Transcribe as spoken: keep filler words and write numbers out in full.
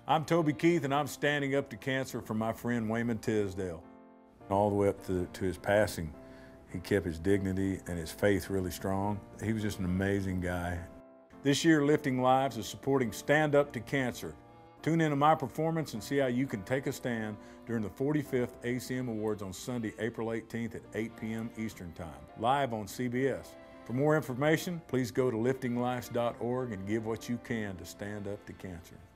I'm Toby Keith, and I'm standing up to cancer for my friend Wayman Tisdale. All the way up to, to his passing, he kept his dignity and his faith really strong. He was just an amazing guy. This year, Lifting Lives is supporting Stand Up to Cancer. Tune in to my performance and see how you can take a stand during the forty-fifth A C M Awards on Sunday, April eighteenth at eight p m Eastern Time, live on C B S. For more information, please go to lifting lives dot org and give what you can to stand up to cancer.